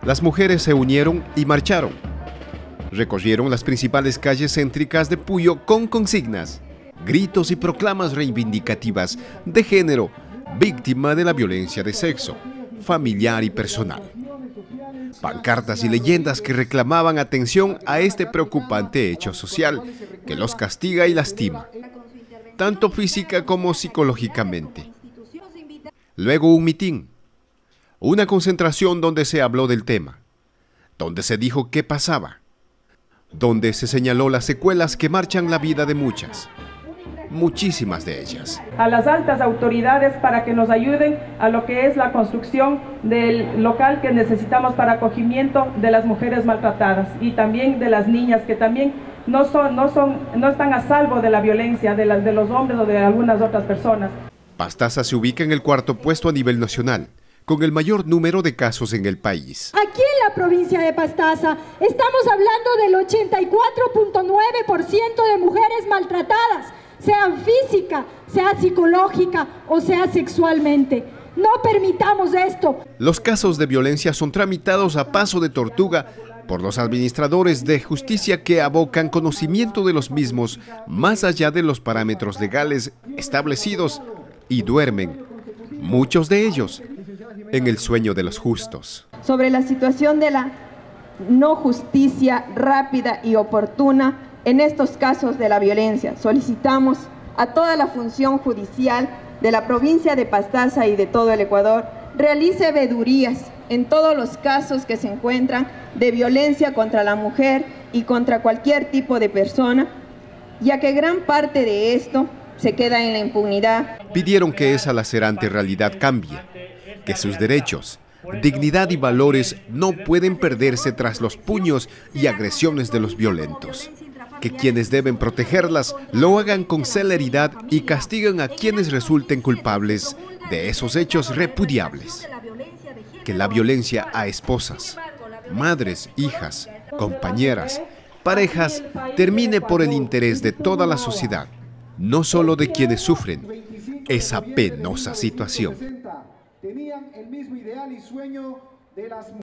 Las mujeres se unieron y marcharon. Recorrieron las principales calles céntricas de Puyo con consignas, gritos y proclamas reivindicativas de género, víctima de la violencia de sexo, familiar y personal. Pancartas y leyendas que reclamaban atención a este preocupante hecho social que los castiga y lastima, tanto física como psicológicamente. Luego un mitin, una concentración donde se habló del tema, donde se dijo qué pasaba, donde se señaló las secuelas que marchan la vida de muchísimas de ellas. A las altas autoridades para que nos ayuden a lo que es la construcción del local que necesitamos para acogimiento de las mujeres maltratadas y también de las niñas que también no están a salvo de la violencia de los hombres o de algunas otras personas. Pastaza se ubica en el cuarto puesto a nivel nacional, con el mayor número de casos en el país. Aquí en la provincia de Pastaza estamos hablando del 84.9% de mujeres maltratadas, sea física, sea psicológica o sea sexualmente. No permitamos esto. Los casos de violencia son tramitados a paso de tortuga por los administradores de justicia que abocan conocimiento de los mismos más allá de los parámetros legales establecidos y duermen, muchos de ellos, en el sueño de los justos. Sobre la situación de la no justicia rápida y oportuna en estos casos de la violencia, solicitamos a toda la función judicial de la provincia de Pastaza y de todo el Ecuador realice vedurías en todos los casos que se encuentran de violencia contra la mujer y contra cualquier tipo de persona, ya que gran parte de esto se queda en la impunidad. Pidieron que esa lacerante realidad cambie, que sus derechos, dignidad y valores no pueden perderse tras los puños y agresiones de los violentos, que quienes deben protegerlas lo hagan con celeridad y castiguen a quienes resulten culpables de esos hechos repudiables, que la violencia a esposas, madres, hijas, compañeras, parejas termine por el interés de toda la sociedad, no solo de quienes sufren esa penosa situación. Tenían el mismo ideal y sueño de las